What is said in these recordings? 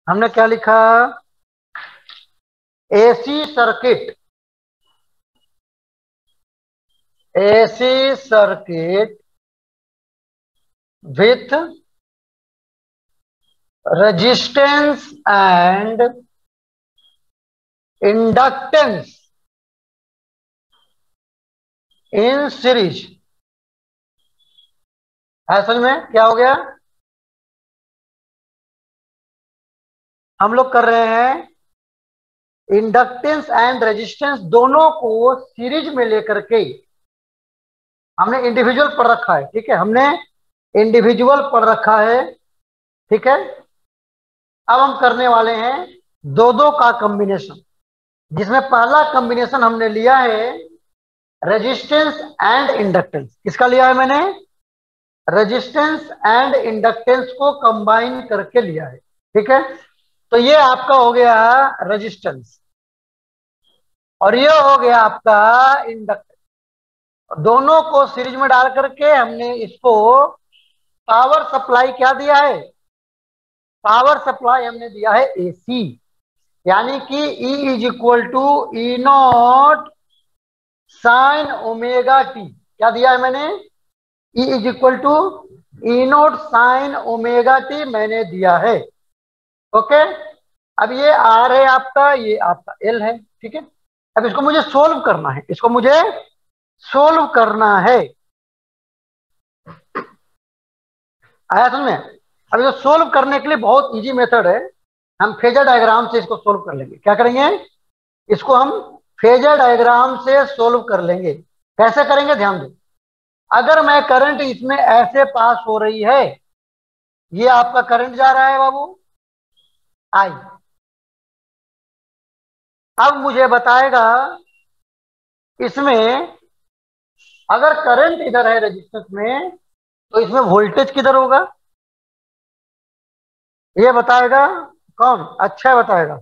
हमने क्या लिखा? AC circuit, AC circuit with resistance and inductance in series. असल में क्या हो गया? हम लोग कर रहे हैं इंडक्टेंस एंड रेजिस्टेंस दोनों को सीरीज में लेकर के। हमने इंडिविजुअल पढ़ रखा है, ठीक है, हमने इंडिविजुअल पढ़ रखा है, ठीक है। अब हम करने वाले हैं दो दो का कॉम्बिनेशन, जिसमें पहला कॉम्बिनेशन हमने लिया है रेजिस्टेंस एंड इंडक्टेंस। किसका लिया है मैंने? रेजिस्टेंस एंड इंडक्टेंस को कंबाइन करके लिया है, ठीक है। तो ये आपका हो गया रेजिस्टेंस और ये हो गया आपका इंडक्टेंस। दोनों को सीरीज में डाल करके हमने इसको पावर सप्लाई क्या दिया है? पावर सप्लाई हमने दिया है एसी, यानी कि E is equal to E not sine omega t. क्या दिया है मैंने? E is equal to E not sine omega t मैंने दिया है। ओके, अब ये आर है आपका, ये आपका एल है, ठीक है। अब इसको मुझे सोल्व करना है, इसको मुझे सोल्व करना है। आया समझ में? अब इसको सोल्व करने के लिए बहुत इजी मेथड है, हम फेजर डायग्राम से इसको सोल्व कर लेंगे। क्या करेंगे? इसको हम फेजर डायग्राम से सोल्व कर लेंगे। कैसे करेंगे ध्यान दो। अगर मैं करंट इसमें ऐसे पास हो रही है, ये आपका करंट जा रहा है बाबू आई। अब मुझे बताएगा इसमें अगर करंट इधर है रेजिस्टेंस में, तो इसमें वोल्टेज किधर होगा? ये बताएगा कौन? अच्छा बताएगा।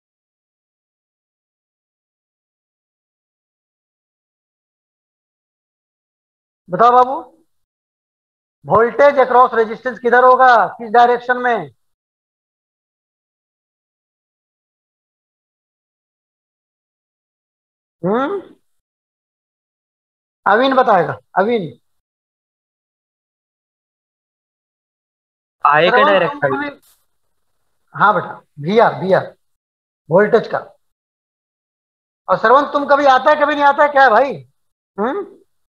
बताओ बाबू, वोल्टेज अक्रॉस रेजिस्टेंस किधर होगा, किस डायरेक्शन में? हम्म, अविन बताएगा, अविन। आए का श्रवण तुम डायरेक्शन। कभी, हाँ बेटा, वी आर वोल्टेज का। और श्रवण तुम कभी आता है कभी नहीं आता है, क्या है भाई? हम्म,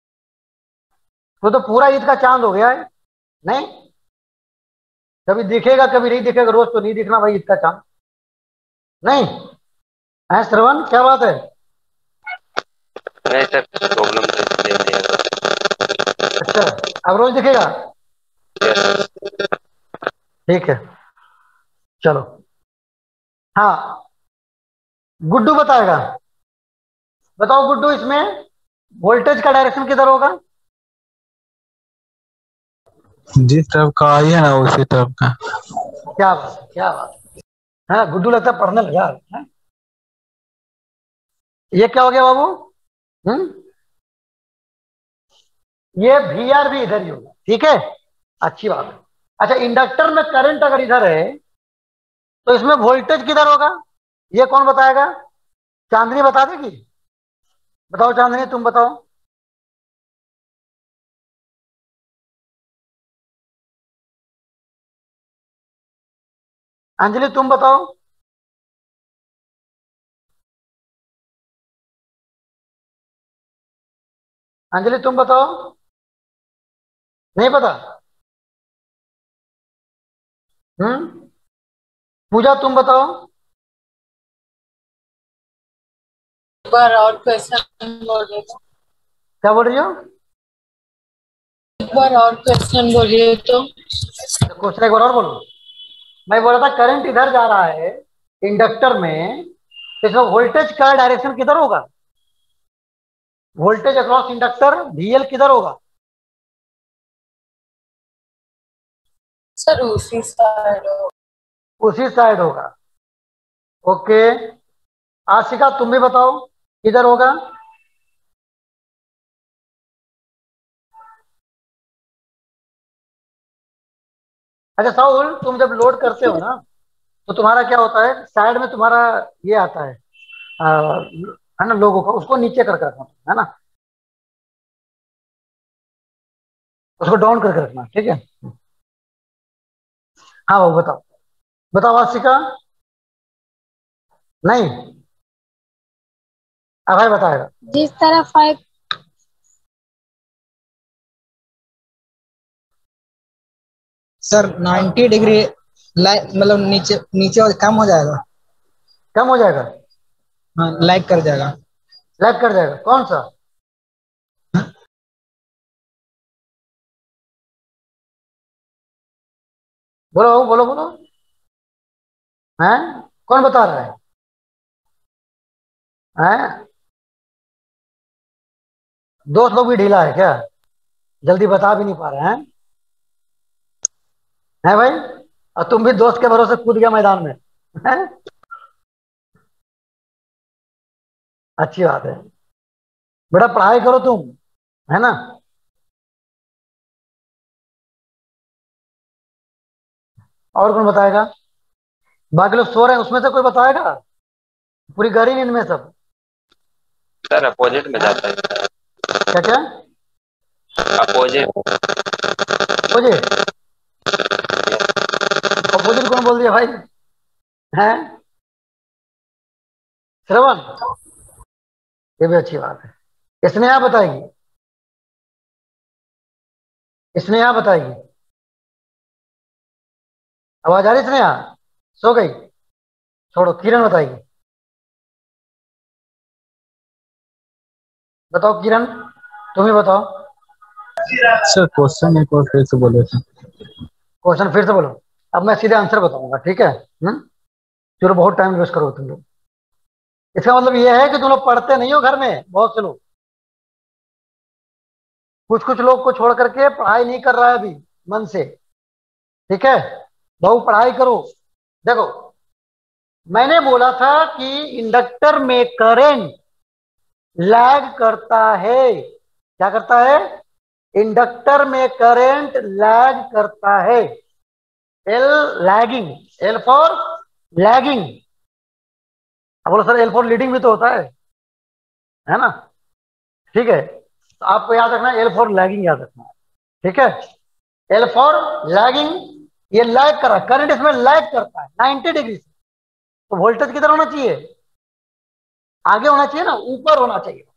तो पूरा ईद का चांद हो गया है। नहीं, कभी दिखेगा कभी नहीं दिखेगा, रोज तो नहीं दिखना भाई ईद का चांद। नहीं है श्रवण, क्या बात है? नहीं सर, प्रॉब्लम तो इसलिए नहीं है। अच्छा, अब रोज दिखेगा? ठीक है, चलो। हाँ, गुड्डू बताएगा। बताओ गुड्डू, इसमें वोल्टेज का डायरेक्शन किधर होगा? जिस तरफ का आई है ना उसी तरफ का। क्या बात है, क्या बात है। हाँ, गुड्डू लगता है पढ़ने लगा है? ये क्या हो गया बाबू? हम्म, ये वी आर भी इधर ही होगा, ठीक है, अच्छी बात है। अच्छा, इंडक्टर में करंट अगर इधर है, तो इसमें वोल्टेज किधर होगा? ये कौन बताएगा? चांदनी बता देगी? बताओ चांदनी, तुम बताओ। अंजलि तुम बताओ। अंजलि तुम बताओ। नहीं पता? हम्म, पूजा तुम बताओ। एक बार और क्वेश्चन बोलिए तो। क्या बोल रही हो? एक बार और क्वेश्चन बोलिए तो। क्वेश्चन एक बार और बोलो। मैं बोल रहा था करंट इधर जा रहा है इंडक्टर में, तो इसमें वोल्टेज का डायरेक्शन किधर होगा? वोल्टेज अक्रॉस इंडक्टर VL किधर होगा? सर उसी साइड हो। उसी साइड होगा। ओके, आशिका तुम भी बताओ किधर होगा? अच्छा साउल, तुम जब लोड करते हो ना, तो तुम्हारा क्या होता है, साइड में तुम्हारा ये आता है ना, लोगों का, उसको नीचे करके रखना है ना, उसको डाउन करके रखना, ठीक है। हाँ बाबू बताओ, बताओ वासिका। नहीं, अभय बताएगा। जिस तरह 5 सर 90 डिग्री मतलब नीचे नीचे और कम हो जाएगा। कम हो जाएगा, हाँ लाइक कर जाएगा। लैग कर जाएगा, कौन सा? बोलो बोलो बोलो, हैं? कौन बता रहा है? हैं? दोस्त लोग भी ढीला है क्या? जल्दी बता भी नहीं पा रहे हैं? हैं भाई? और तुम भी दोस्त के भरोसे कूद गया मैदान में, हैं? अच्छी बात है, बेटा पढ़ाई करो तुम, है ना। और कौन बताएगा? बाकी लोग सो रहे हैं, उसमें से कोई बताएगा? पूरी गहरी नींद में सब? सर अपोजिट में हैं? जाता है। क्या क्या? अपोजिट। अपोजिट? अपोजिट कौन बोल दिया भाई? हैं? श्रवण? ये भी अच्छी बात है। स्नेहा बताएगी, स्नेहा बताएगी। आवाज आ रही स्नेहा? सो गई? छोड़ो, किरण बताएगी। बताओ किरण, तुम ही बताओ। सर क्वेश्चन एक और फिर से बोले थे। क्वेश्चन फिर से बोलो। अब मैं सीधे आंसर बताऊंगा, ठीक है? चलो, बहुत टाइम वेस्ट करो तुम लोग। इसका मतलब यह है कि तुम लोग पढ़ते नहीं हो घर में, बहुत से लोग, कुछ कुछ लोग को छोड़ करके पढ़ाई नहीं कर रहा है अभी मन से, ठीक है? बहु पढ़ाई करो। देखो, मैंने बोला था कि इंडक्टर में करंट लैग करता है। क्या करता है? इंडक्टर में करंट लैग करता है। L lagging, L for lagging. अब बोलो सर एल फॉर लीडिंग भी तो होता है ना? ठीक है, तो आपको याद रखना है, एल फॉर लैगिंग याद रखना है, ठीक है? एल फॉर लैगिंग, ये लैग कर रहा है, करंट इसमें लैग करता है 90 डिग्री से। तो वोल्टेज किधर होना चाहिए? आगे होना चाहिए ना, ऊपर होना चाहिए।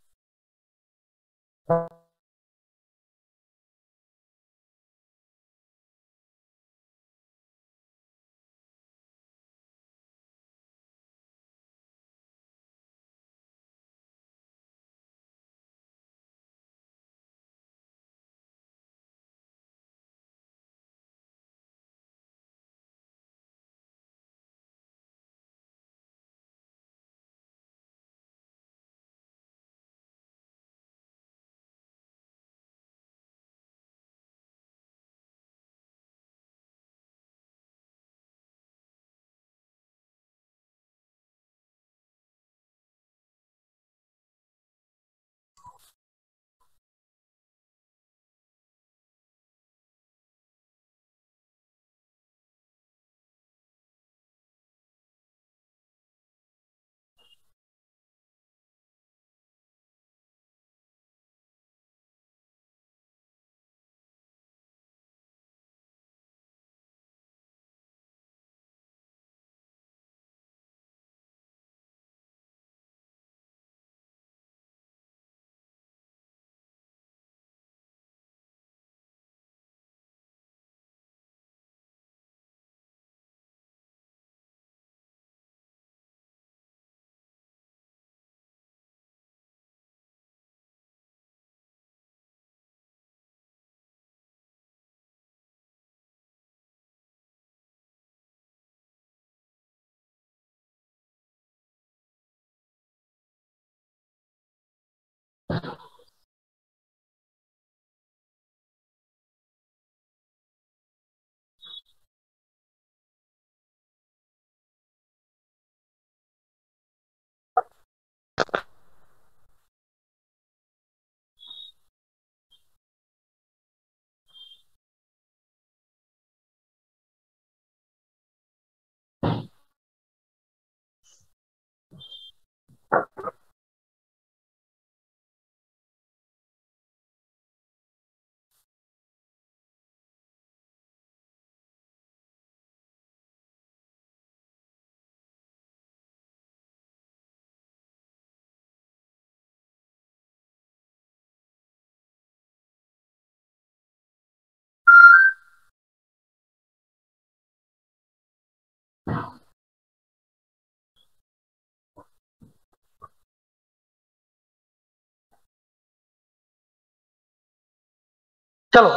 चलो,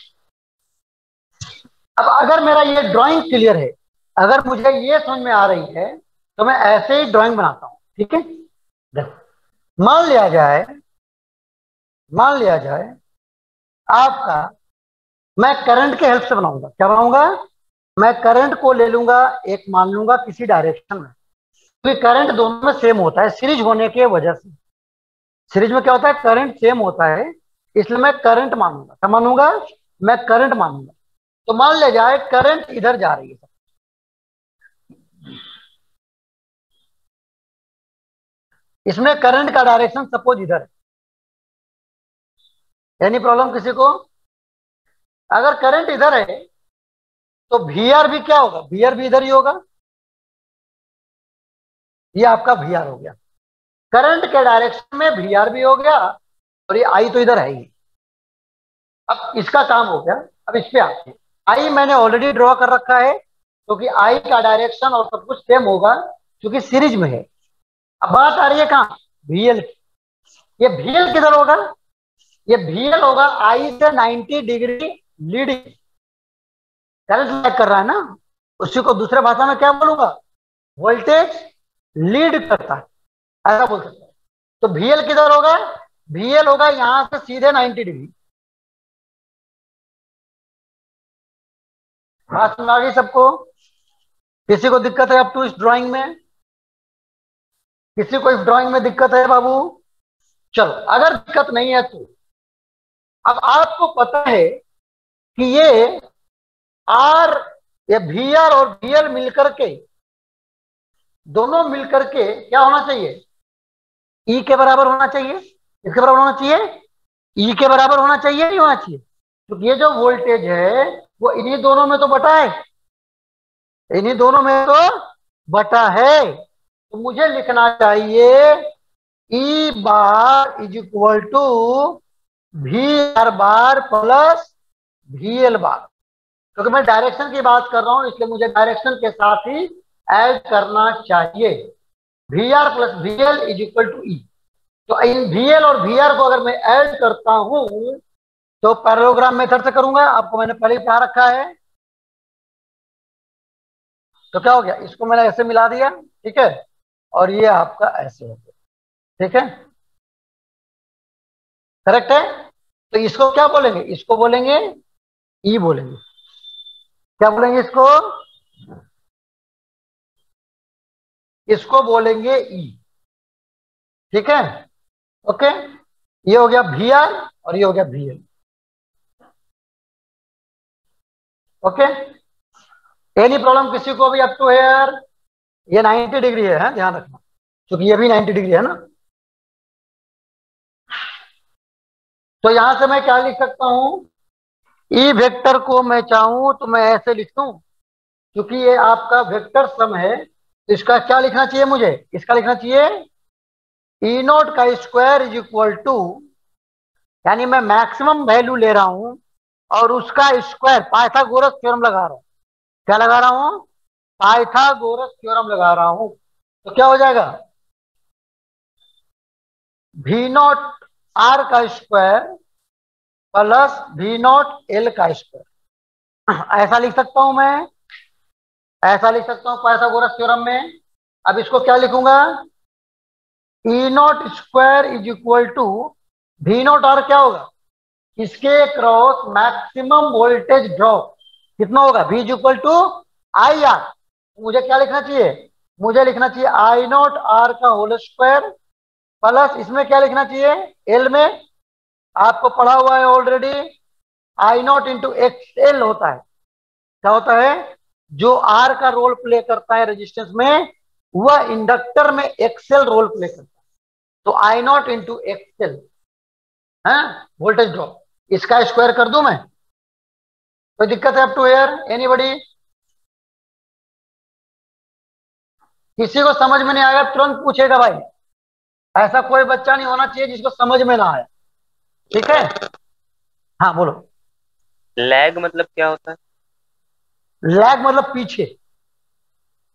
अब अगर मेरा ये ड्राइंग क्लियर है, अगर मुझे ये समझ में आ रही है, तो मैं ऐसे ही ड्राइंग बनाता हूं। ठीक है, देखो, मान लिया जाए आपका, मैं करंट के हेल्प से बनाऊंगा। क्या बनाऊंगा? मैं करंट को ले लूंगा, एक मान लूंगा किसी डायरेक्शन में, क्योंकि करंट दोनों में सेम होता है सीरीज होने के वजह से। सीरीज में क्या होता है? करंट सेम होता है, इसलिए मैं करंट मानूंगा। क्या मानूंगा? मैं करंट मानूंगा। तो मान लिया जाए करंट इधर जा रही है, इसमें करंट का डायरेक्शन सपोज इधर है। एनी प्रॉब्लम किसी को? अगर करंट इधर है तो वीआर भी क्या होगा? वीआर भी इधर ही होगा। ये आपका वीआर हो गया, करंट के डायरेक्शन में वीआर भी हो गया, और ये आई तो इधर है ही। अब इसका काम हो गया। अब इस पे आते हैं। आई मैंने ऑलरेडी ड्रॉ कर रखा है, क्योंकि आई का डायरेक्शन और सब कुछ सेम होगा, क्योंकि सीरीज में है। अब बात आ रही है कहाँ? वीएल की। ये वीएल किधर होगा? ये वीएल होगा आई से 90 डिग्री लीडिंग। करंट लैग कर रहा है ना, उसी को दूसरे भाषा में क्या बोलूंगा? वोल्टेज लीड करता है, ऐसा बोल सकते हैं। तो वीएल किधर होगा? वीएल होगा यहां से सीधे 90 डिग्री। बात समझ आ गई सबको? किसी को दिक्कत है अब तो इस ड्राइंग में? किसी को इस ड्राइंग में दिक्कत है बाबू? चलो, अगर दिक्कत नहीं है तो अब आपको पता है कि ये आर, ये वी आर और वी एल मिलकर के, दोनों मिलकर के क्या होना चाहिए? ई के बराबर होना चाहिए। इसके बराबर होना चाहिए, ई के बराबर होना चाहिए, नहीं होना चाहिए? क्योंकि ये जो वोल्टेज है वो इन्हीं दोनों में तो बटा है, इन्हीं दोनों में तो बटा है। तो मुझे लिखना चाहिए E bar is equal to V R bar plus V L bar. क्योंकि मैं डायरेक्शन की बात कर रहा हूं, इसलिए मुझे डायरेक्शन के साथ ही ऐड करना चाहिए। V R plus V L is equal to E. तो इन वी एल और वी आर को अगर मैं ऐड करता हूं तो पैरेललोग्राम मेथड से करूंगा, आपको मैंने पहले ही पढ़ा रखा है। तो क्या हो गया? इसको मैंने ऐसे मिला दिया, ठीक है, और ये आपका ऐसे हो गया। ठीक है, करेक्ट है? तो इसको क्या बोलेंगे? इसको बोलेंगे ई बोलेंगे। क्या बोलेंगे इसको? इसको बोलेंगे ई। ठीक है, ओके। ये हो गया वी आर और ये हो गया V L. Okay, any problem किसी को भी अप टू हेयर? ये 90 डिग्री है, ध्यान रखना, क्योंकि ये भी 90 डिग्री है ना। तो यहां से मैं क्या लिख सकता हूं? ई वेक्टर को मैं चाहूं तो मैं ऐसे लिख दूं, क्योंकि ये आपका वेक्टर सम है, तो इसका क्या लिखना चाहिए मुझे? इसका लिखना चाहिए ई नोट का स्क्वायर इज इक्वल टू, यानी मैं मैक्सिमम वैल्यू ले रहा हूं और उसका स्क्वायर, पाइथागोरस थ्योरम लगा रहा हूं। क्या लगा रहा हूं? पाइथागोरस थ्योरम लगा रहा हूं। तो क्या हो जाएगा? वी नॉट आर का square plus V not L का स्क्वायर। ऐसा लिख सकता हूं मैं, ऐसा लिख सकता हूं पाइथागोरस थ्योरम में। अब इसको क्या लिखूंगा? E not square is equal to V not R, क्या होगा? इसके क्रॉस मैक्सिमम वोल्टेज ड्रॉप कितना होगा? V is equal to I R. मुझे क्या लिखना चाहिए? मुझे लिखना चाहिए आई नॉट आर का होल स्क्वायर प्लस, इसमें क्या लिखना चाहिए? एल में आपको पढ़ा हुआ है already, I not into X L होता है। क्या होता है? जो आर का रोल प्ले करता है रेजिस्टेंस में, वह इंडक्टर में एक्सएल रोल प्ले करता है। तो आई नॉट इंटू एक्सएल है वोल्टेज ड्रॉप। इसका स्क्वायर कर दूं मैं? कोई दिक्कत है अप टू हियर? एनीबॉडी? किसी को समझ में नहीं आया तुरंत पूछेगा भाई, ऐसा कोई बच्चा नहीं होना चाहिए जिसको समझ में ना आए। ठीक है, हाँ बोलो। लैग मतलब क्या होता है? लैग मतलब पीछे।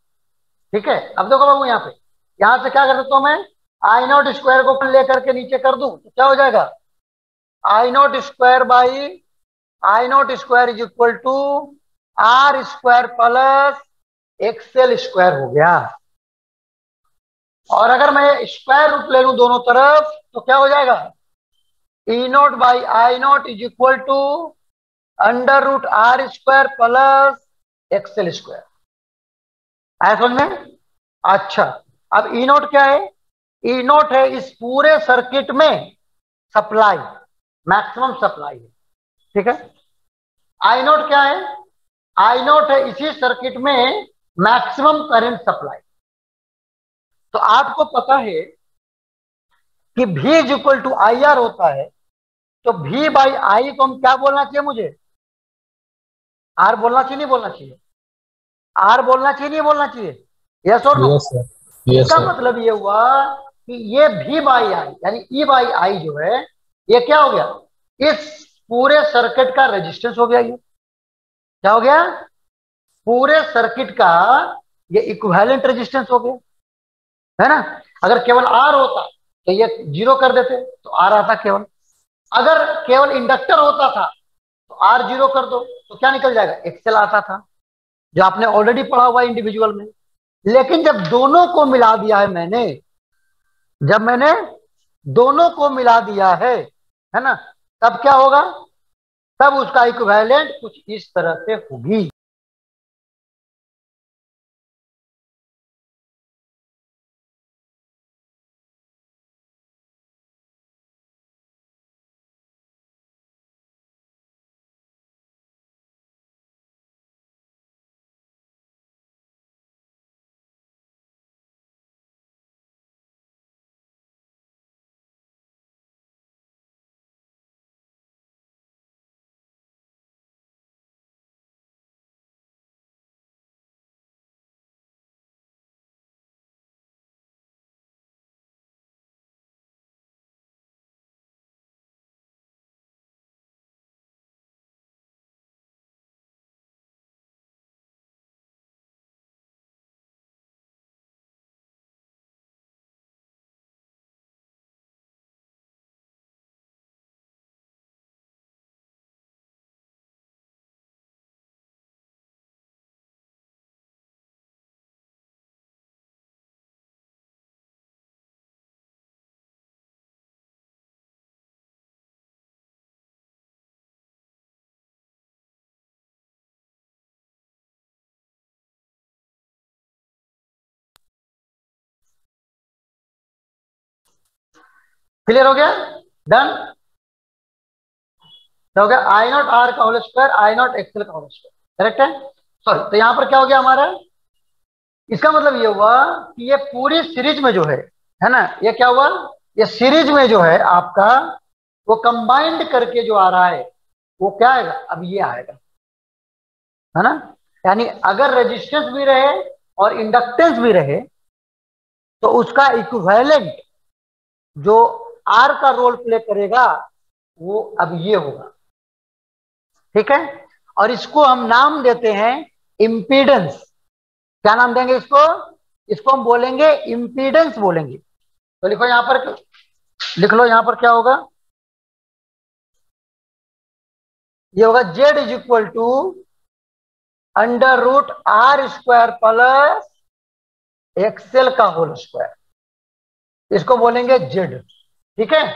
ठीक है, अब देखो बाबू यहाँ पे, यहाँ से क्या कर सकता हूं मैं, आई नॉट स्क्वायर को लेकर के नीचे कर दूं तो क्या हो जाएगा, I not square by I not square is equal to R square plus XL square हो गया। और अगर मैं स्क्वायर रूट ले लूं दोनों तरफ तो क्या हो जाएगा, E not by I not is equal to under root R square plus XL square. आया समझ में? अच्छा, अब ई नॉट क्या है, ई नॉट है इस पूरे सर्किट में सप्लाई, मैक्सिमम सप्लाई है, ठीक है। आई नॉट क्या है, आई नॉट है इसी सर्किट में मैक्सिमम करंट सप्लाई। तो आपको पता है कि V is equal to I R होता है, तो V बाई आई को हम क्या बोलना चाहिए, मुझे आर बोलना चाहिए नहीं बोलना चाहिए, आर बोलना चाहिए नहीं बोलना चाहिए, यस और नो? यस सर, यस इसका सर। मतलब ये हुआ कि ये V बाई आई यानी E बाई आई जो है ये क्या हो गया, इस पूरे सर्किट का रेजिस्टेंस हो गया। ये क्या हो गया, पूरे सर्किट का ये इक्विवेलेंट रेजिस्टेंस हो गया, है ना। अगर केवल आर होता तो ये जीरो कर देते तो आर आता केवल, अगर केवल इंडक्टर होता था तो आर जीरो कर दो तो क्या निकल जाएगा, एक्सेल आता था, जो आपने ऑलरेडी पढ़ा हुआ इंडिविजुअल में। लेकिन जब दोनों को मिला दिया है मैंने, जब मैंने दोनों को मिला दिया है ना, तब क्या होगा, तब उसका इक्विवेलेंट कुछ इस तरह से होगी। क्लियर हो गया, डन। क्या हो गया, आई नॉट आर का whole square I not XL का होल स्क्वायर, करेक्ट है। सॉरी, तो यहां पर क्या हो गया हमारा, इसका मतलब ये हुआ कि ये पूरी सीरीज में जो है ना, ये क्या हुआ, ये सीरीज में जो है आपका वो कंबाइंड करके जो आ रहा है वो क्या आएगा, अब ये आएगा, है ना। यानी अगर रेजिस्टेंस भी रहे और इंडक्टेंस भी रहे तो उसका इक्विवेलेंट जो आर का रोल प्ले करेगा वो अब ये होगा, ठीक है। और इसको हम नाम देते हैं इम्पीडेंस। क्या नाम देंगे इसको, इसको हम बोलेंगे इम्पीडेंस बोलेंगे। तो लिखो यहां पर, लिख लो यहां पर क्या होगा, ये होगा Z is equal to under root R square plus XL का होल स्क्वायर, इसको बोलेंगे जेड, ठीक है।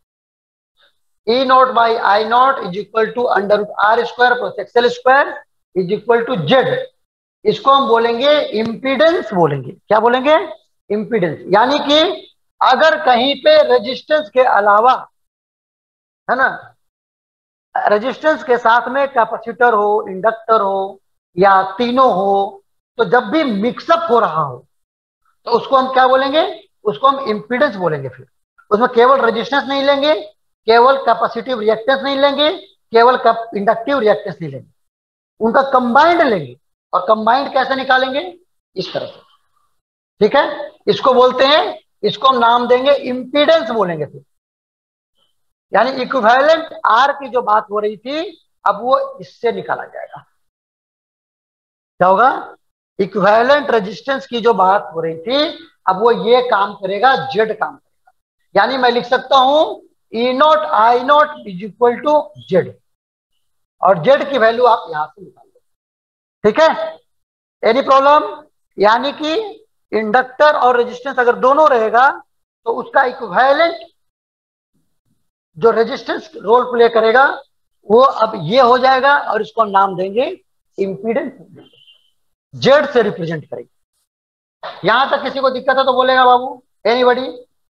E not by I not is equal to under root R square plus XL square is equal to Z, इसको हम बोलेंगे impedance बोलेंगे। क्या बोलेंगे, इम्पीडेंस। यानी कि अगर कहीं पे रेजिस्टेंस के अलावा, है ना, रेजिस्टेंस के साथ में कैपेसिटर हो, इंडक्टर हो या तीनों हो, तो जब भी मिक्सअप हो रहा हो तो उसको हम क्या बोलेंगे, उसको हम इम्पीडेंस बोलेंगे। फिर उसमें केवल रेजिस्टेंस नहीं लेंगे, केवल कैपेसिटिव रिएक्टेंस नहीं लेंगे, केवल इंडक्टिव रिएक्टेंस नहीं लेंगे, उनका कंबाइंड लेंगे। और कंबाइंड कैसे निकालेंगे, इस तरह से, ठीक है। इसको बोलते हैं, इसको हम नाम देंगे इम्पीडेंस बोलेंगे फिर। यानी इक्विवेलेंट आर की जो बात हो रही थी अब वो इससे निकाला जाएगा। क्या होगा, इक्विवेलेंट रेजिस्टेंस की जो बात हो रही थी, अब वो ये काम करेगा, जेड काम करेगा। यानी मैं लिख सकता हूं E not I not is equal to Z, और जेड की वैल्यू आप यहां से निकाल लो। ठीक है, एनी प्रॉब्लम? यानी कि इंडक्टर और रेजिस्टेंस अगर दोनों रहेगा तो उसका इक्विवेलेंट जो रेजिस्टेंस रोल प्ले करेगा वो अब ये हो जाएगा, और इसको नाम देंगे इंपीडेंस, जेड से रिप्रेजेंट करेंगे। यहां तक किसी को दिक्कत है तो बोलेगा बाबू, एनीबॉडी?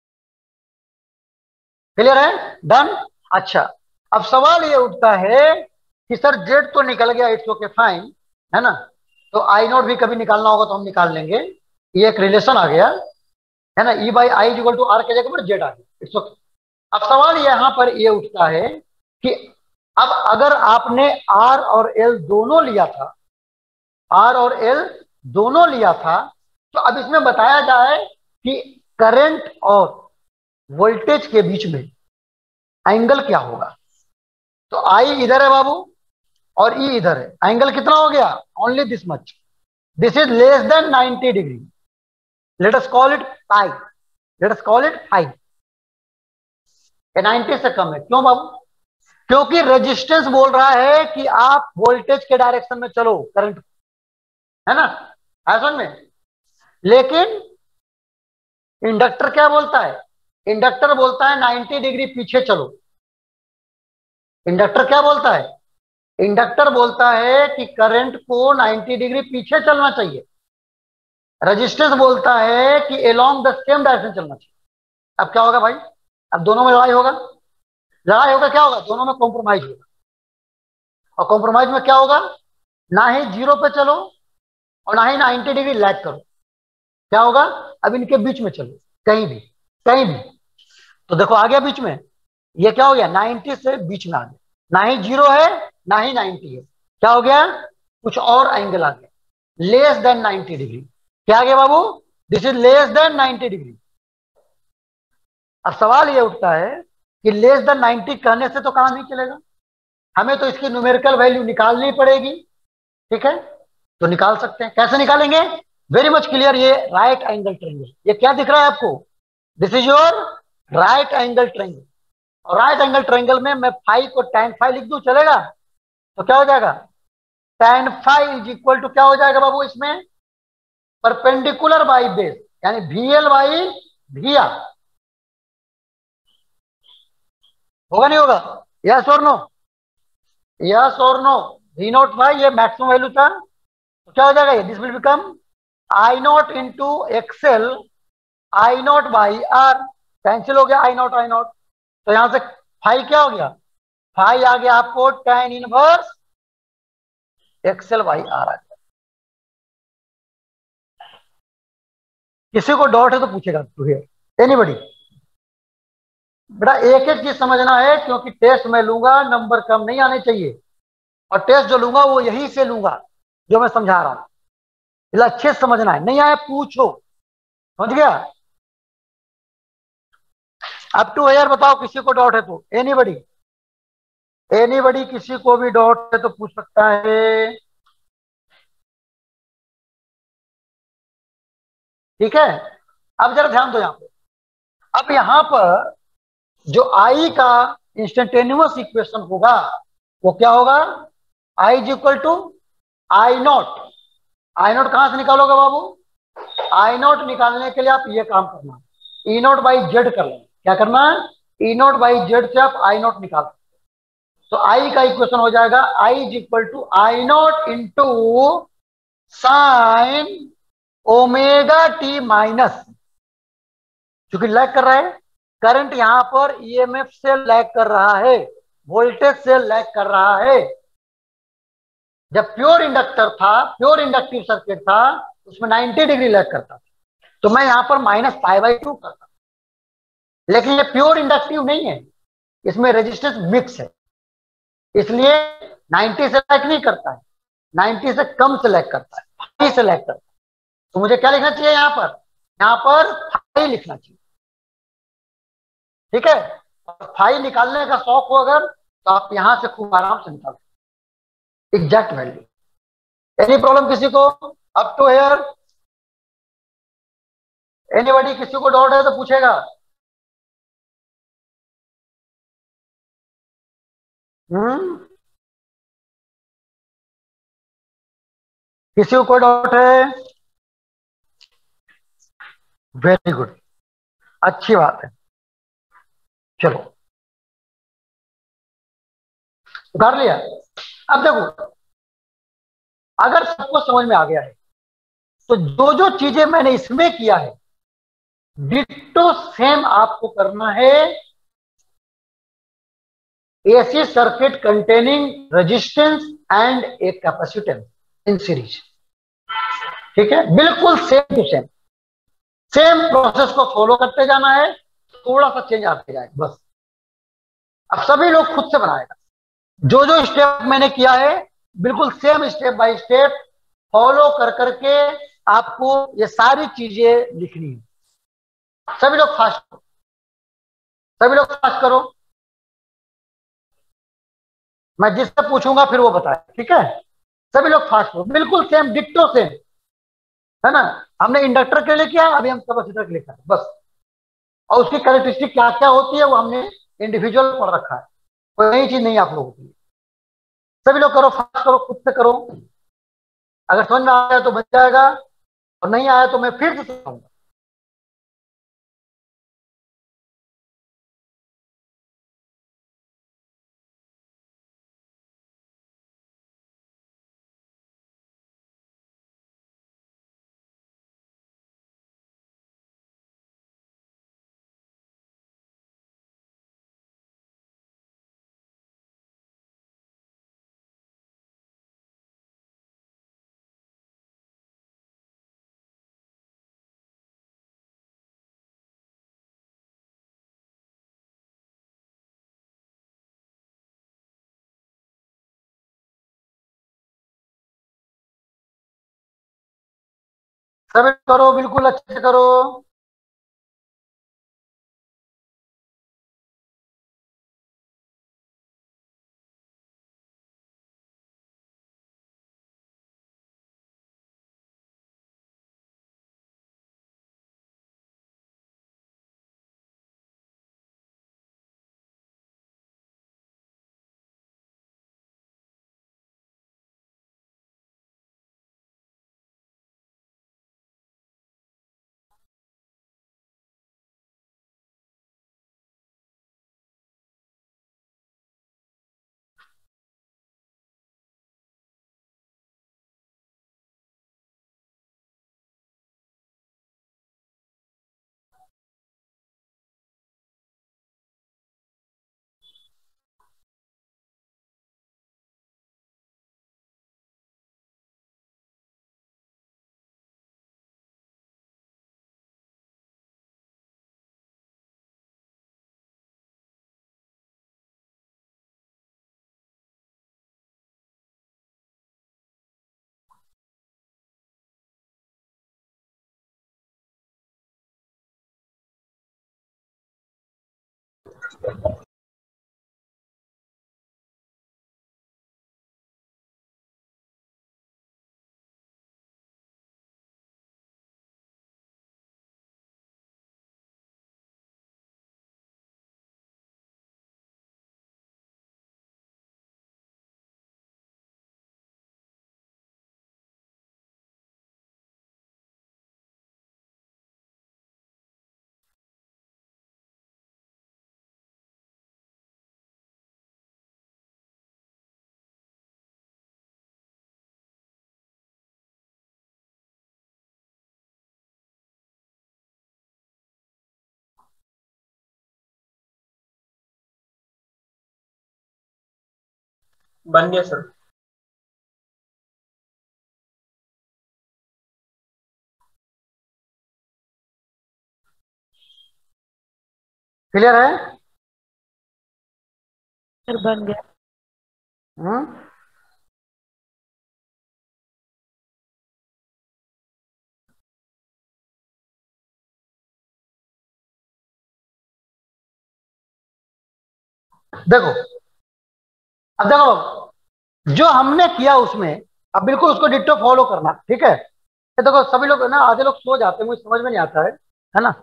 क्लियर है? डन। अच्छा, अब सवाल ये उठता है कि सर जेड तो निकल गया, इट्स ओके फाइन, है ना, तो आई नॉट भी कभी निकालना होगा तो हम निकाल लेंगे, ये एक रिलेशन आ गया, है ना, E by I equal to R के जगह पर जेड आ गया, इट्स ओके। अब सवाल यहां पर ये उठता है कि अब अगर आपने आर और एल दोनों लिया था, आर और एल दोनों लिया था, तो अब इसमें बताया जाए कि करंट और वोल्टेज के बीच में एंगल क्या होगा। तो आई इधर है बाबू और ई इधर है, एंगल कितना हो गया? Only this much, this is less than 90 degree, let us call it pi, let us call it pi. 90 से कम है, क्यों बाबू? क्योंकि रेजिस्टेंस बोल रहा है कि आप वोल्टेज के डायरेक्शन में चलो, करंट, है ना, ऐसा में। लेकिन इंडक्टर क्या बोलता है? इंडक्टर बोलता है 90 डिग्री पीछे चलो। इंडक्टर क्या बोलता है? इंडक्टर बोलता है कि करंट को 90 डिग्री पीछे चलना चाहिए। रेजिस्टेंस बोलता है कि अलोंग द सेम डायरेक्शन चलना चाहिए। अब क्या होगा भाई? अब दोनों में लड़ाई होगा, लड़ाई होगा, क्या होगा? दोनों में कॉम्प्रोमाइज होगा, और कॉम्प्रोमाइज में क्या होगा? ना ही जीरो पे चलो और ना ही 90 डिग्री लैग करो, क्या होगा? अब इनके बीच में चलो, कहीं भी, कहीं भी। तो देखो आ गया बीच में, ये क्या हो गया? 90 से बीच में आ गया, ना ही जीरो है ना ही 90 है, क्या हो गया? कुछ और एंगल आ गया, लेस देन 90 डिग्री। क्या आ गया बाबू? This is less than 90 degree. अब सवाल ये उठता है कि लेस देन 90 कहने से तो काम नहीं चलेगा, हमें तो इसकी न्यूमेरिकल वैल्यू निकालनी पड़ेगी। ठीक है, तो निकाल सकते हैं, कैसे निकालेंगे? वेरी मच क्लियर, ये राइट एंगल ट्रायंगल, ये क्या दिख रहा है आपको? This is your right angle triangle. और राइट एंगल ट्रायंगल में मैं फाई को tan फाई लिख दूं, चलेगा? तो क्या हो जाएगा? tan phi is equal to क्या हो जाएगा बाबू इसमें? परपेंडिकुलर बाई बेस, यानी VL बाई VR। होगा नहीं होगा? यस और नो? यस और नो? V नॉट बाई, ये मैक्सिमम वैल्यू था, तो क्या हो जाएगा? ये this will become I not into XL, I not by R, cancel हो गया आई नॉट आई नॉट, तो यहां से फाई क्या हो गया? फाई आ गया आपको tan inverse XL by R आ गया। किसी को डाउट है तो पूछेगा, टू हियर एनीबॉडी? बेटा एक एक चीज समझना है, क्योंकि टेस्ट में लूंगा, नंबर कम नहीं आने चाहिए, और टेस्ट जो लूंगा वो यहीं से लूंगा जो मैं समझा रहा हूं, इसलिए अच्छे से समझना है, नहीं आया पूछो, समझ गया? अप टू हियर बताओ, किसी को डाउट है तो? एनीबॉडी? एनीबॉडी किसी को भी डाउट है तो पूछ सकता है। ठीक है, अब जरा ध्यान दो यहां पे। अब यहां पर जो आई का इंस्टेंटेनियस इक्वेशन होगा वो क्या होगा? I is equal to I not. I not कहां से निकालोगे बाबू? आई नॉट निकालने के लिए आप ये काम करना, ई नॉट बाई जेड कर लेना। क्या करना? ई नॉट बाई जेड से आप आई नॉट निकाल सकते। तो आई का इक्वेशन हो जाएगा I is equal to I not into sine omega t minus, क्योंकि लैग कर रहा है करंट, यहां पर ईएमएफ से लैग कर रहा है, वोल्टेज से लैग कर रहा है। जब प्योर इंडक्टर था, प्योर इंडक्टिव सर्किट था, उसमें 90 डिग्री लैग करता था, तो मैं यहां पर -π/2 करता, लेकिन ये प्योर इंडक्टिव नहीं है, इसमें रेजिस्टेंस मिक्स है, इसलिए 90 से लैग नहीं करता है, 90 से कम से लैग करता है, फाई से लैग करता है। तो मुझे क्या लिखना चाहिए यहां पर? यहां पर फाई लिखना चाहिए। ठीक है, फाई निकालने का शौक हो अगर, तो आप यहां से खूब आराम से निकाल एग्जैक्ट वैल्यू। एनी प्रॉब्लम किसी को? अप टू हेयर एनीबॉडी, किसी को डाउट है तो पूछेगा। हम्म, किसी को कोई डाउट है? वेरी गुड, अच्छी बात है। चलो उतार लिया। अब देखो, अगर सबको समझ में आ गया है तो जो जो चीजें मैंने इसमें किया है डिट्टो सेम आपको करना है AC circuit containing resistance and a capacitance in series. ठीक है, बिल्कुल same to same, same process को फॉलो करते जाना है, थोड़ा सा चेंज आते जाएगा बस। अब सभी लोग खुद से बनाएगा, जो जो स्टेप मैंने किया है बिल्कुल same step by step follow कर करके आपको ये सारी चीजें लिखनी है। सभी लोग फास्ट करो, सभी लोग फास्ट करो। मैं जिससे पूछूंगा फिर वो बताए, ठीक है? सभी लोग फास्ट करो, बिल्कुल सेम डिट्टो सेम, है ना? हमने इंडक्टर के लिए किया, अभी हम कैपेसिटर के लिए कर बस। और उसकी कैरेक्टरिस्टिक क्या क्या होती है वो हमने इंडिविजुअल पढ़ रखा है, कोई नई चीज नहीं आप लोगों के लिए। सभी लोग करो, फास्ट करो, खुद से करो। अगर समझ में आया तो बच जाएगा, और नहीं आया तो मैं फिर से समझाऊंगा। सभी करो, बिल्कुल अच्छे से करो। बन गया सर। क्लियर है? सर बन गया। हम्म, देखो, अब देखो जो हमने किया उसमें अब बिल्कुल उसको डिट्टो फॉलो करना, ठीक है? ये देखो सभी लोग ना, आधे लोग सो जाते हैं, मुझे समझ में नहीं आता है ना।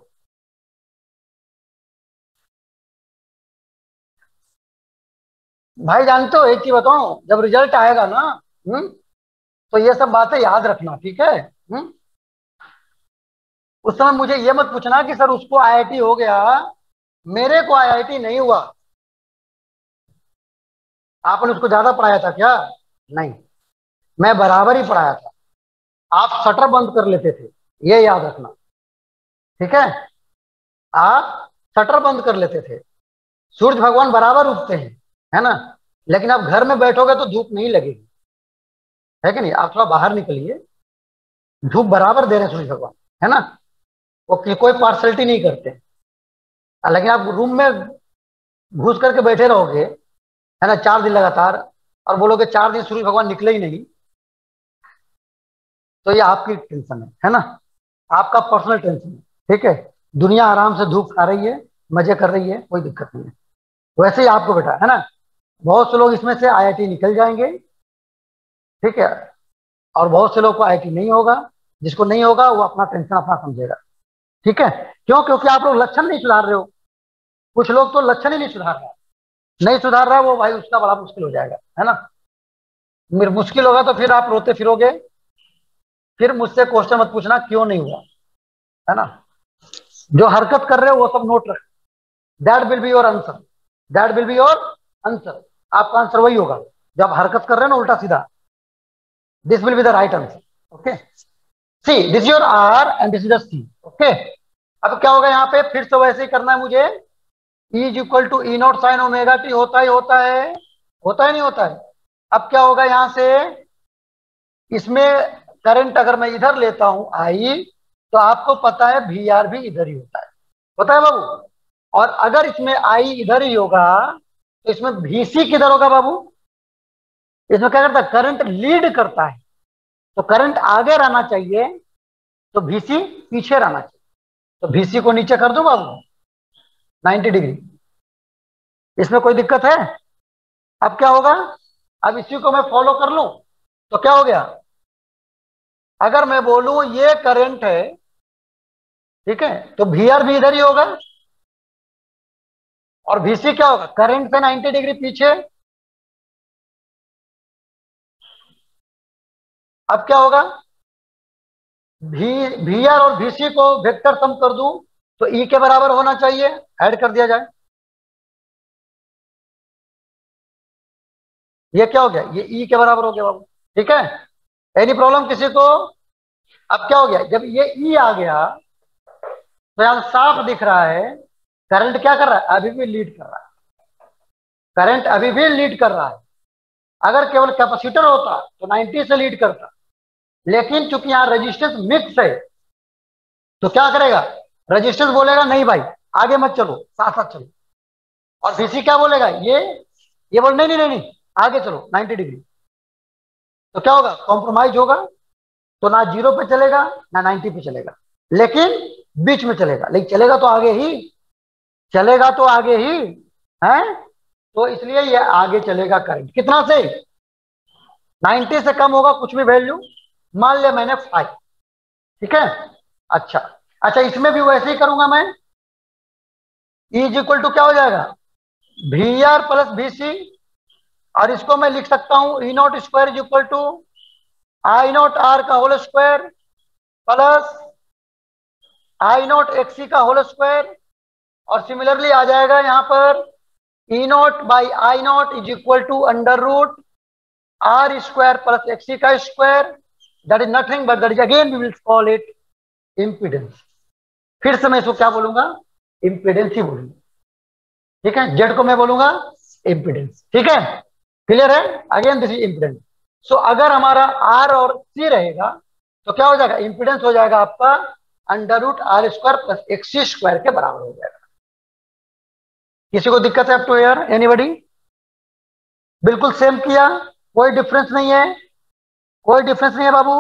भाई जानते हो एक चीज बताऊं, जब रिजल्ट आएगा ना, तो ये सब बातें याद रखना, ठीक है। उस समय मुझे ये मत पूछना कि सर उसको आईआईटी हो गया, मेरे को आईआईटी नहीं हुआ। आपने उसको ज्यादा पढ़ाया था क्या? नहीं, मैं बराबर ही पढ़ाया था। आप शटर बंद कर लेते थे, ये याद रखना, ठीक है। आप शटर बंद कर लेते थे, सूरज भगवान बराबर उगते हैं, है ना। लेकिन आप घर में बैठोगे तो धूप नहीं लगेगी, है कि नहीं। आप थोड़ा बाहर निकलिए, धूप बराबर दे रहे हैं सूरज भगवान, है ना। वो कोई पार्सलिटी नहीं करते। लेकिन आप रूम में घुस करके बैठे रहोगे, है ना, 4 दिन लगातार, और बोलोगे 4 दिन सूरज भगवान निकले ही नहीं, तो ये आपकी टेंशन है ना, आपका पर्सनल टेंशन है, ठीक है। दुनिया आराम से धूप खा रही है, मजे कर रही है, कोई दिक्कत नहीं है। वैसे ही आपको बेटा, है ना, बहुत से लोग इसमें से आईआईटी निकल जाएंगे, ठीक है, और बहुत से लोग को आईआईटी नहीं होगा। जिसको नहीं होगा वो अपना टेंशन अपना समझेगा, ठीक है। क्यों? क्योंकि आप लोग लक्षण नहीं सुधार रहे हो। कुछ लोग तो लक्षण ही नहीं सुधार रहा, नहीं सुधार रहा वो, भाई उसका बड़ा मुश्किल हो जाएगा, है ना। मुश्किल होगा तो फिर आप रोते फिरोगे, फिर मुझसे क्वेश्चन मत पूछना क्यों नहीं हुआ, है ना। जो हरकत कर रहे हो वो सब नोट रख, that will be your answer, that will be your answer. आपका आंसर वही होगा जो आप हरकत कर रहे हो ना, उल्टा सीधा। This will be the right answer, okay. See this your R and this is the C, okay. अब क्या होगा यहाँ पे, फिर से वैसे ही करना है मुझे। E is equal to E not sine omega t होता ही होता है, होता ही नहीं होता है। अब क्या होगा यहाँ से, इसमें करंट अगर मैं इधर लेता हूं आई, तो आपको पता है वी आर भी इधर ही होता है बाबू। और अगर इसमें आई इधर ही होगा, तो इसमें VC किधर होगा बाबू? इसमें क्या करता है, करंट लीड करता है, तो करंट आगे रहना चाहिए, तो VC पीछे रहना चाहिए। तो VC को नीचे कर दो बाबू 90 डिग्री, इसमें कोई दिक्कत है? अब क्या होगा, अब इसी को मैं फॉलो कर लूं तो क्या हो गया, अगर मैं बोलूं ये करंट है, ठीक है, तो VR भी इधर ही होगा, और VC क्या होगा, करंट से 90 डिग्री पीछे। अब क्या होगा, VR और VC को वेक्टर सम कर दूं तो E के बराबर होना चाहिए, ऐड कर दिया जाए। ये क्या हो गया, ये E के बराबर हो गया बाबू, ठीक है। एनी प्रॉब्लम किसी को? अब क्या हो गया, जब ये E आ गया तो यहां साफ दिख रहा है करंट क्या कर रहा है, अभी भी लीड कर रहा है, करंट अभी भी लीड कर रहा है। अगर केवल कैपेसिटर होता तो 90 से लीड करता, लेकिन चूंकि यहां रेजिस्टेंस मिक्स है, तो क्या करेगा, रेजिस्टेंस बोलेगा नहीं भाई आगे मत चलो, साथ साथ चलो। और VC क्या बोलेगा, ये बोल नहीं नहीं नहीं नहीं, आगे चलो 90 डिग्री। तो क्या होगा, कॉम्प्रोमाइज होगा, तो ना 0 पे चलेगा ना 90 पे चलेगा, लेकिन बीच में चलेगा। लेकिन चलेगा तो आगे ही, चलेगा तो आगे ही है। तो इसलिए ये आगे चलेगा करंट कितना से, 90 से कम होगा कुछ भी वैल्यू, मान लिया मैंने 5, ठीक है। अच्छा अच्छा, इसमें भी वैसे ही करूंगा मैं। E इज इक्वल टू क्या हो जाएगा, VR प्लस VC, और इसको मैं लिख सकता हूं E not square is equal to I not R का whole square plus I not XC का होल स्क्वायर। और सिमिलरली आ जाएगा यहां पर E not by I not is equal to under root R square plus XC का square, that is nothing but that is again we will call it impedance. फिर से मैं इसको क्या बोलूंगा, इम्पीडेंस ही बोलूंगा, ठीक है। जेड को मैं बोलूंगा इम्पीडेंस, ठीक है। क्लियर है, again this is impedance. So अगर हमारा R और C रहेगा तो क्या हो जाएगा, इम्पीडेंस हो जाएगा आपका under root R square plus XC square के बराबर हो जाएगा। किसी को दिक्कत है अप टू हियर, एनीबॉडी? बिल्कुल सेम किया, कोई डिफरेंस नहीं है, कोई डिफरेंस नहीं है बाबू।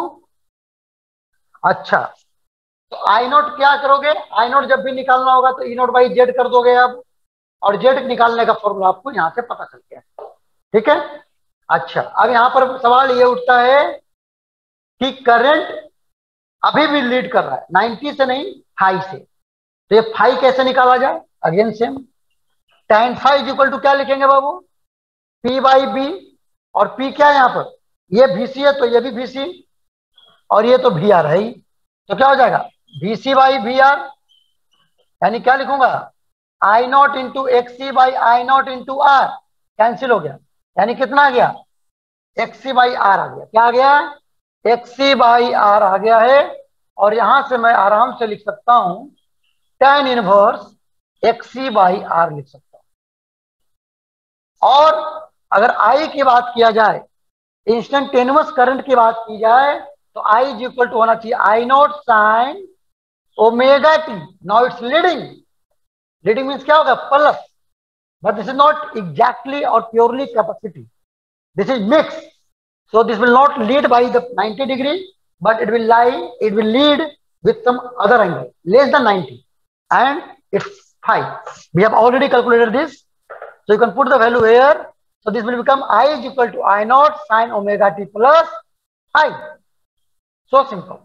अच्छा, तो आई नॉट क्या करोगे, आई नॉट जब भी निकालना होगा तो E नॉट बाई जेड कर दोगे अब, और जेड निकालने का फॉर्मूला आपको यहां से पता चल गया, ठीक है। अच्छा, अब यहां पर सवाल ये उठता है कि करंट अभी भी लीड कर रहा है, 90 से नहीं, फाइव से। तो ये फाइव कैसे निकाला जाए? Again same, tan five is equal to क्या लिखेंगे बाबू? P बाई बी, और P क्या है यहाँ पर? ये VC है तो ये भी VC, और ये तो VR है ही, तो क्या हो जाएगा? VC बाई VR, यानी क्या लिखूंगा? I not into XC by I not into R, cancel हो गया, यानी कितना आ गया? XC बाई आर आ गया। क्या आ गया? XC बाई आर आ गया है। और यहां से मैं आराम से लिख सकता हूं tan inverse XC by R लिख सकता हूं। और अगर I की बात किया जाए, इंस्टेंटेनियस करंट की बात की जाए, तो I इज इक्वल टू होना चाहिए I not sine omega t. Now it's leading, leading means क्या होगा? Plus, but this is not exactly or purely capacity, this is mixed, so this will not lead by the 90 degree, but it will lead with some other angle less than 90, and it's 5. We have already calculated this, so you can put the value here. So this will become I is equal to I naught sin omega t plus 5. So simple.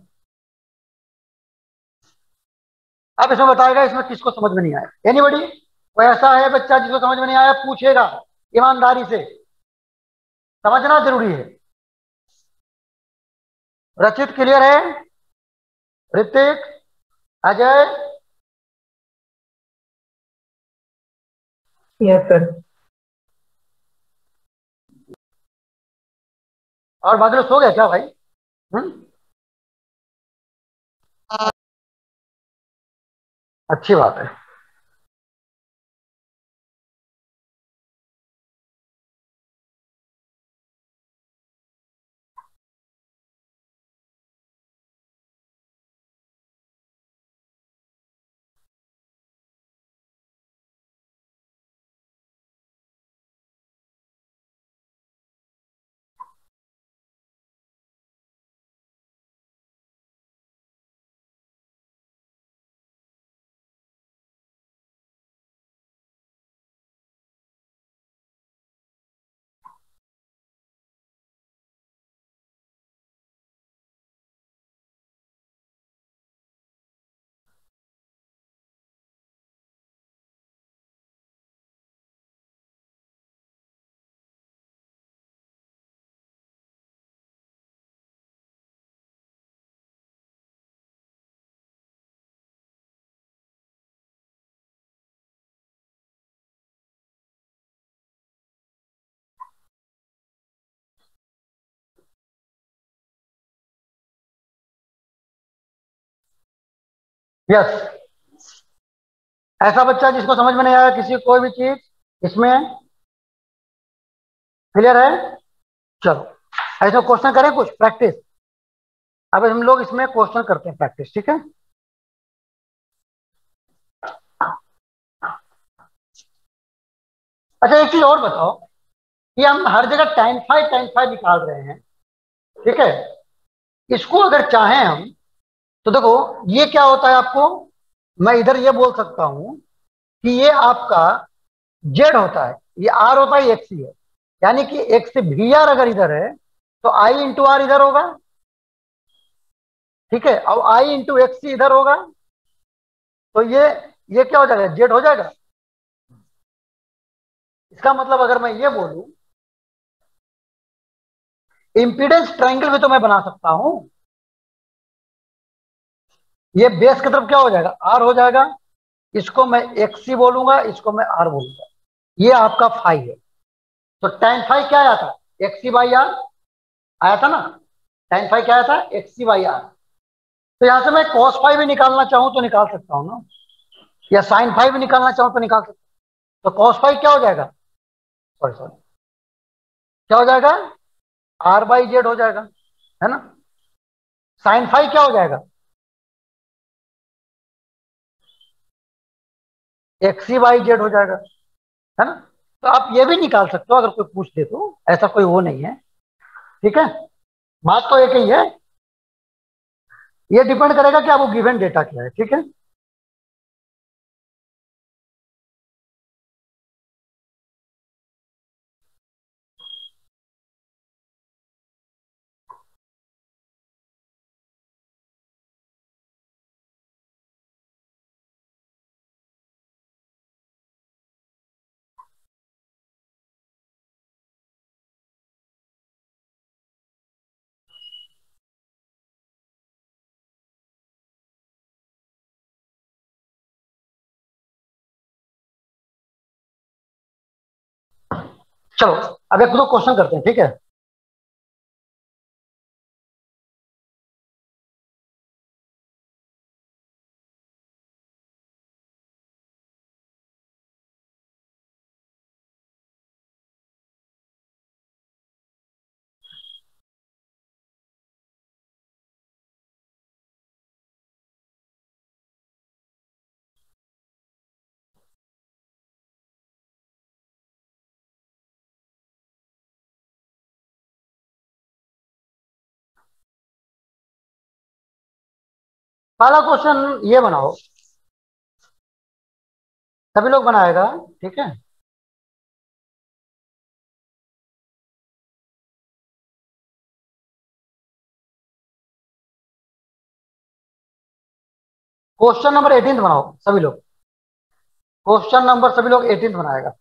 अब इसमें बताएगा इसमें किसको समझ में नहीं आया। Anybody? कोई ऐसा है बच्चा जिसको समझ में नहीं आया? पूछेगा ईमानदारी से, समझना जरूरी है। रचित क्लियर है? ऋतिक, अजय? Yes sir. और बादल सो गया क्या भाई? अच्छी बात है। यस, ऐसा बच्चा जिसको समझ में नहीं आया किसी कोई भी चीज इसमें, क्लियर है? चलो ऐसा क्वेश्चन करें कुछ प्रैक्टिस। अब हम लोग इसमें क्वेश्चन करते हैं प्रैक्टिस, ठीक है? अच्छा एक चीज और बताओ कि हम हर जगह tan फाइव निकाल रहे हैं, ठीक है? इसको अगर चाहें हम, तो देखो ये क्या होता है आपको, मैं इधर ये बोल सकता हूं कि ये आपका जेड होता है, ये आर होता है, एक्स ही है, यानी कि एक्स से भी आर अगर इधर है तो आई इंटू आर इधर होगा, ठीक है? और आई इंटू एक्स इधर होगा, तो ये क्या हो जाएगा? जेड हो जाएगा। इसका मतलब अगर मैं ये बोलूं, इंपीडेंस ट्रायंगल भी तो मैं बना सकता हूं। ये बेस की तरफ क्या हो जाएगा? आर हो जाएगा, इसको मैं एक्सी बोलूंगा, इसको मैं आर बोलूंगा, ये आपका फाइव है। तो tan फाइव क्या आया था? एक्सी बाई आर आया था ना? tan फाइव क्या आया था? XC by R. तो यहां से मैं cos फाइव भी निकालना चाहूं तो निकाल सकता हूं ना, या sin फाइव भी निकालना चाहूं तो निकाल सकता हूं। तो cos फाइव क्या हो जाएगा? सॉरी सॉरी, क्या हो जाएगा? आर बाई जेड हो जाएगा, है ना? sin फाइव क्या हो जाएगा? एक्सी बाई जेड हो जाएगा, है ना? तो आप ये भी निकाल सकते हो अगर कोई पूछ दे तो, ऐसा कोई वो नहीं है, ठीक है? बात तो एक ही है, ये डिपेंड करेगा कि आपको गिवन डेटा क्या है, ठीक है? चलो अब एक दो क्वेश्चन करते हैं, ठीक है। पहला क्वेश्चन ये बनाओ, सभी लोग बनाएगा, ठीक है। क्वेश्चन नंबर 18 बनाओ सभी लोग। क्वेश्चन नंबर सभी लोग 18 बनाएगा।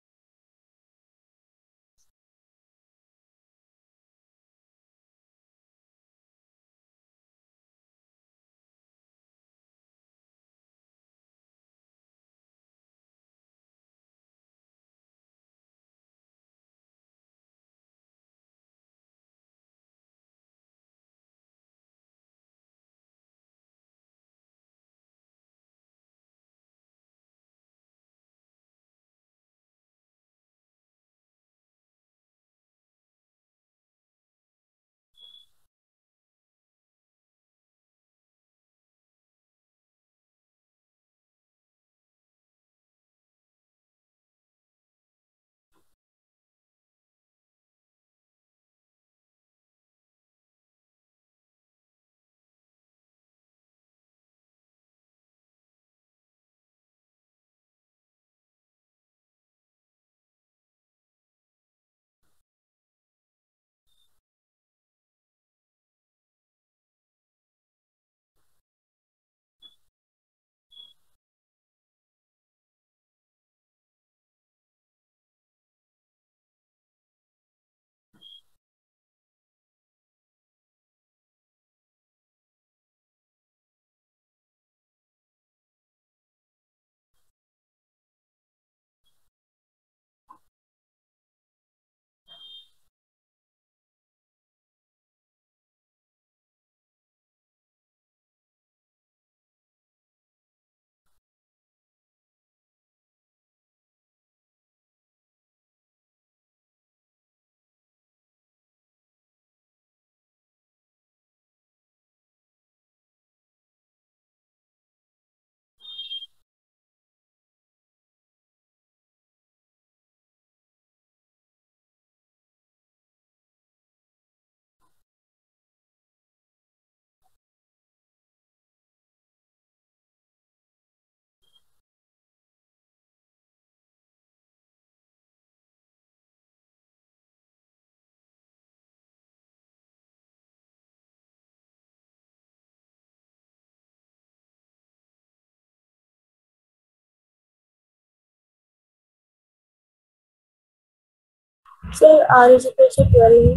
Sir, R is equal to 12.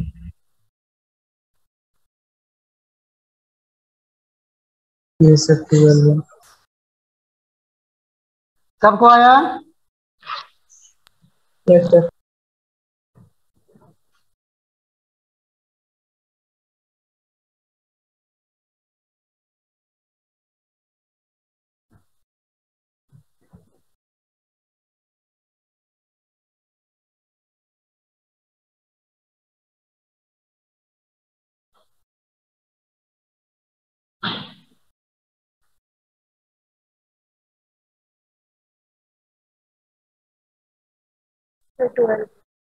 Yes, sir, 12. सबको आया? Yes, sir. Sir, 12.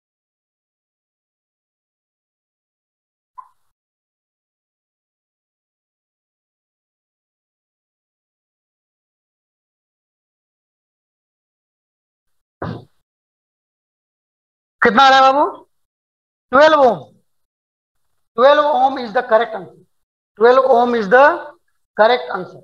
कितना आ रहा है बाबू? 12 ओम। 12 ohm is the correct answer. 12 ohm is the correct answer.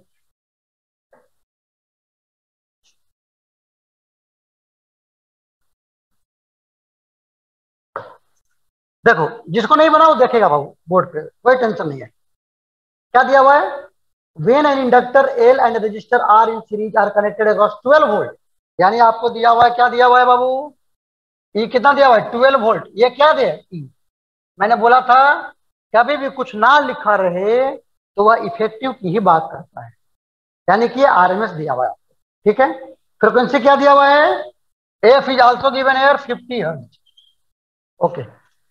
देखो जिसको नहीं बना वो देखेगा बाबू बोर्ड पे, कोई टेंशन नहीं है। क्या दिया हुआ है? When an inductor L and resistor R in series are connected across 12 volt. यानी आपको दिया हुआ है, क्या दिया हुआ है बाबू? ई कितना दिया हुआ है 12 वोल्ट, ये क्या दिया ई। मैंने बोला था कभी भी कुछ ना लिखा रहे तो वह इफेक्टिव की ही बात करता है, यानी कि आरएमएस दिया हुआ है आपको, ठीक है। फ्रीक्वेंसी क्या दिया हुआ है, F is also given here 50 hertz, okay.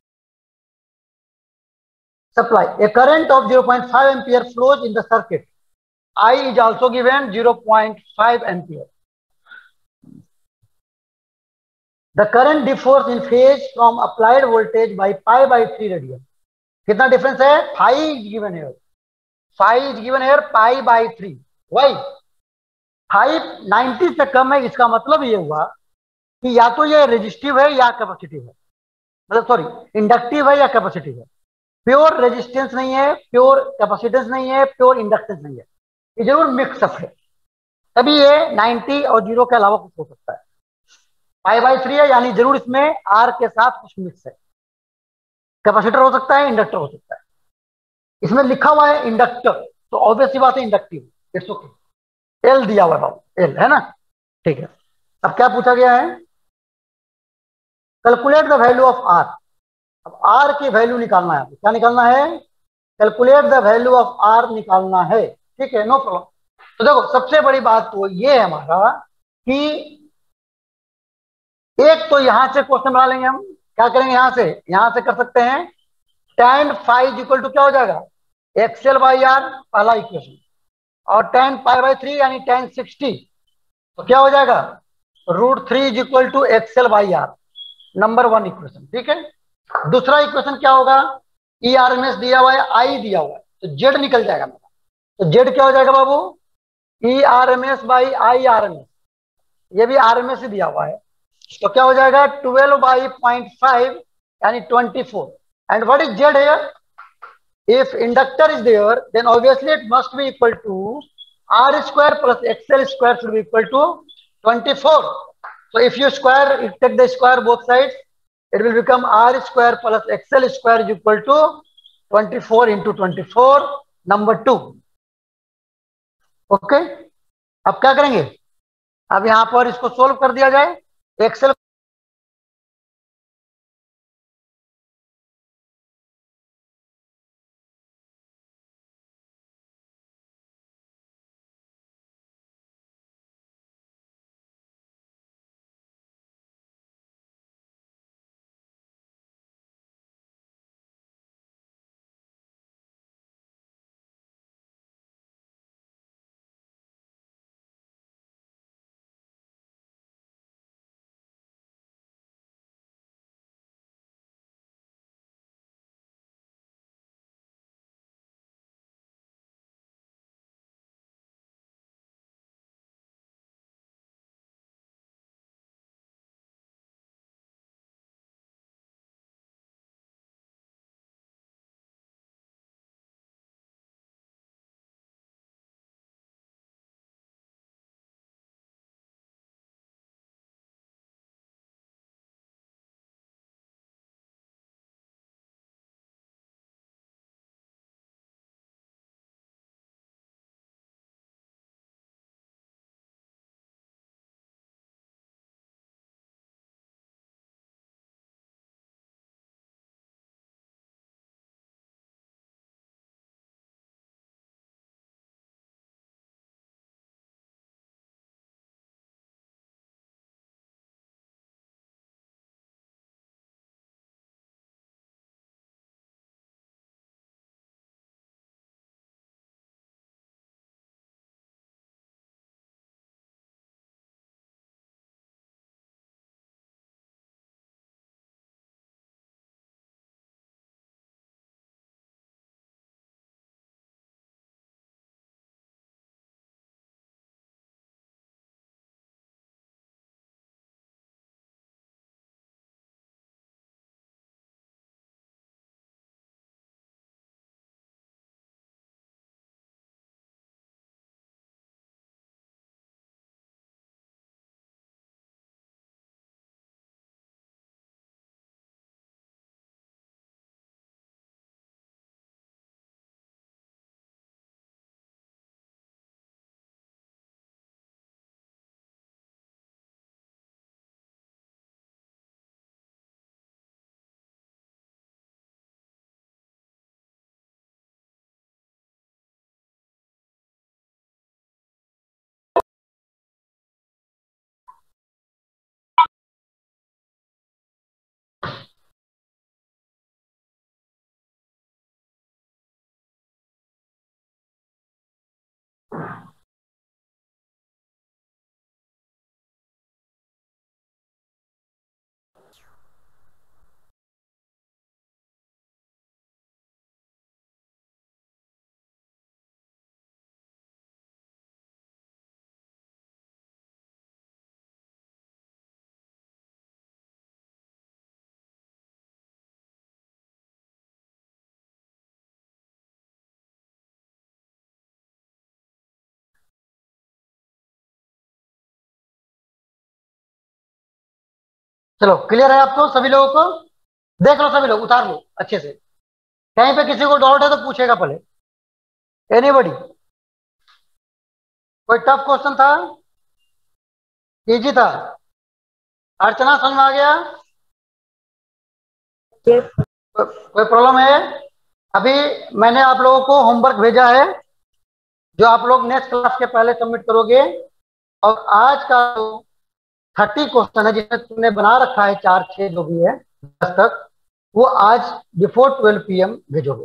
Supply a current of 0.5 ampere flows in the circuit. I is also given 0.5 ampere. The current differs in phase from applied voltage by pi by 3 radian. कितना difference है, phi is given here. Phi is given here pi by 3. Why? Phi 90 से कम है, इसका मतलब ये हुआ कि या तो ये रेजिस्टिव है या कैपेसिटिव है, मतलब सॉरी इंडक्टिव है या कैपेसिटिव है। प्योर रेजिस्टेंस नहीं है, प्योर कैपेसिटेंस नहीं है, प्योर इंडक्टेंस नहीं है, ये जरूर मिक्सअप है। तभी ये 90 और 0 के अलावा कुछ हो सकता है। पाई बाई 3 है यानी जरूर इसमें आर के साथ कुछ मिक्स है, कैपेसिटर हो सकता है, इंडक्टर हो सकता है। इसमें लिखा हुआ है इंडक्टर, तो ऑब्वियसली बात है इंडक्टिव, इट्स ओके। एल दिया हुआ है बाबू, एल है ना, ठीक है। अब क्या पूछा गया है, calculate the value of R. अब आर की वैल्यू निकालना है, क्या निकालना है, calculate the value of R निकालना है, ठीक है, नो प्रॉब्लम। तो देखो सबसे बड़ी बात तो ये है हमारा कि एक तो यहां से क्वेश्चन बना लेंगे हम, क्या करेंगे, यहां से कर सकते हैं tan फाइव इक्वल टू क्या हो जाएगा, एक्सएल बाई आर, पहला इक्वेशन, और tan पाई बाई 3 यानी tan 60, तो क्या हो जाएगा √3 is equal to XL by R, number 1 equation, ठीक है। दूसरा इक्वेशन क्या होगा, ई आर एम एस दिया हुआ है, आई दिया हुआ है, तो जेड निकल जाएगा मेरा, तो जेड क्या हो जाएगा बाबू, E R M S by I R M S, ये भी आर एम एस ही दिया हुआ है, तो क्या हो जाएगा 12 बाई 0.5 यानी 24। And what is Z here, if inductor is there then obviously it must be equal to r square plus xl square should be equal to 24. So if you square, you take the square both sides, it will become r square plus xl square is equal to 24 into 24, number 2, okay. अब क्या करेंगे, अब यहां पर इसको solve कर दिया जाए, एक्सेल चलो क्लियर है आपको सभी लोगों को? देख लो सभी लोग, उतार लो अच्छे से। कहीं पे किसी को डाउट है तो पूछेगा पहले। एनीबॉडी? कोई टफ क्वेश्चन था? इजी था? अर्चना समझ में आ गया? कोई प्रॉब्लम है? अभी मैंने आप लोगों को होमवर्क भेजा है जो आप लोग नेक्स्ट क्लास के पहले सबमिट करोगे। और आज का 30 क्वेश्चन है जिसमें तुमने बना रखा है 4-6 जो भी है 10 तक, वो आज बिफोर 12 PM भेजोगे।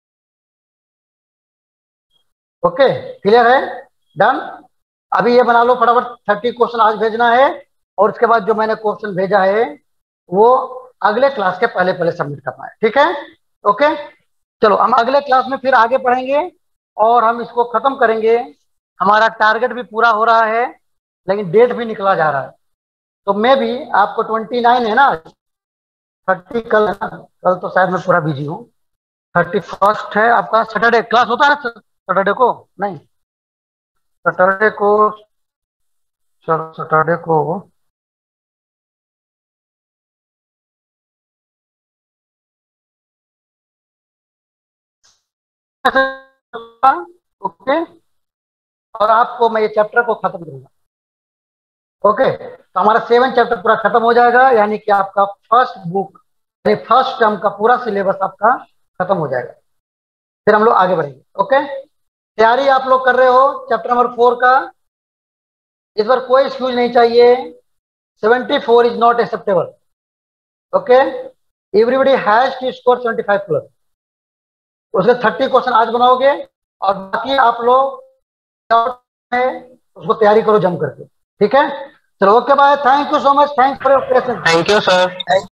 ओके क्लियर है? डन। अभी ये बना लो फटाफट, 30 क्वेश्चन आज भेजना है और उसके बाद जो मैंने क्वेश्चन भेजा है वो अगले क्लास के पहले पहले सबमिट करना है। ठीक है? ओके चलो हम अगले क्लास में फिर आगे पढ़ेंगे और हम इसको खत्म करेंगे। हमारा टारगेट भी पूरा हो रहा है लेकिन डेट भी निकला जा रहा है। तो मैं भी आपको 29 है ना, 30 कल है ना, कल तो शायद मैं पूरा बिजी हूँ। 31 है आपका सैटरडे क्लास होता है सैटरडे को? नहीं सैटरडे को, चलो सैटरडे को ओके। और आपको मैं ये चैप्टर को खत्म करूंगा। ओके तो हमारा 7 चैप्टर पूरा खत्म हो जाएगा, यानी कि आपका फर्स्ट बुक यानी फर्स्ट टर्म का पूरा सिलेबस आपका खत्म हो जाएगा। फिर हम लोग आगे बढ़ेंगे। ओके तैयारी आप लोग कर रहे हो चैप्टर नंबर 4 का? इस बार कोई एक्सक्यूज नहीं चाहिए। 74 is not acceptable. Okay everybody has to score 75+। उसके 30 क्वेश्चन आज बनाओगे और बाकी आप लोग उसको तैयारी करो जम करके। ठीक है चलो okay bye. Thank you so much. Thanks for your presence. Thank you sir.